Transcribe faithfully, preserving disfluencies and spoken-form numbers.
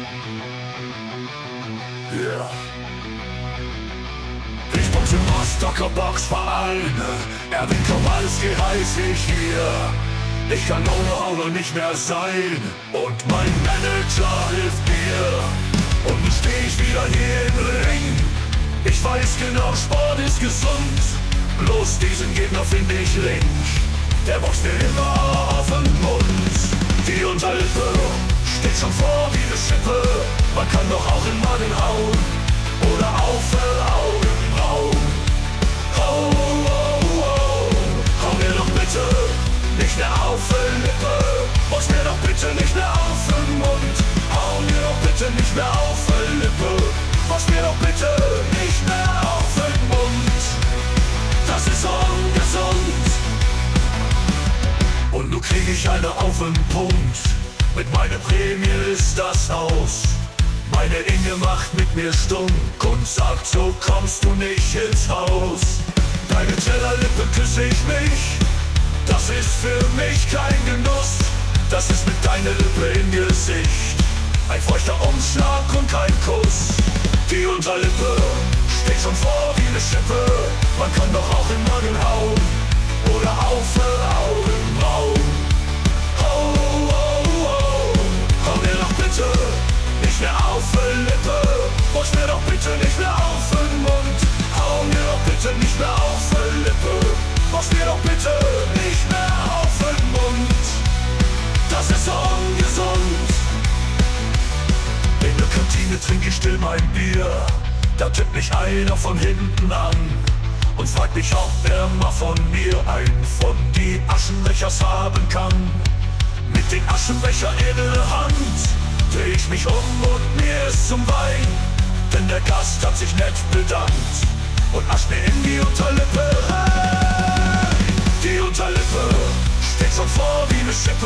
Yeah. Ich boxe im Rostocker Boxverein, Erwin Kowalski heiß ich hier. Ich kann ohne Auge nicht mehr sein und mein Manager hilft mir. Und nun steh ich wieder hier im Ring. Ich weiß genau, Sport ist gesund, bloß diesen Gegner finde ich link. Der boxt mir immer auf den Mund. Die Unterlippe steht schon vor wie eine Schippe. Man kann doch auch in Magen hauen oder auf die Augenbrauen. Oh, oh, oh, hau mir doch bitte nicht mehr auf die Lippe. Box mir doch bitte nicht mehr auf den Mund. Hau mir doch bitte nicht mehr auf die Lippe. Box mir doch bitte nicht mehr auf den Mund. Das ist ungesund. Und nun krieg ich eine auf den Punkt. Mit meiner Prämie ist das aus. Meine Inge macht mit mir stunk und sagt, so kommst du nicht ins Haus. Deine Tellerlippe küsse ich mich, das ist für mich kein Genuss. Das ist mit deiner Lippe im Gesicht ein feuchter Umschlag und kein Kuss. Die Unterlippe steht schon vor wie eine Schippe. Man kann doch auch im Magen hauen oder auf die Augenbrauen. Oh, oh, oh, hau mir doch bitte nicht mehr auf die Lippe. Box mir doch bitte nicht mehr auf den Mund. Hau mir doch bitte nicht mehr auf die Lippe. Box mir doch bitte nicht mehr auf den Mund. Das ist ungesund. In der Kantine trinke ich still mein Bier. Da tippt mich einer von hinten an und fragt mich, ob er mal von mir einen von die Aschenbechers haben kann. Mit den Aschenbecher in der Hand dreh ich mich um und mir ist zum Wein, denn der Gast hat sich nett bedankt und ascht mir in die Unterlippe rein. Die Unterlippe steht schon vor wie eine Schippe.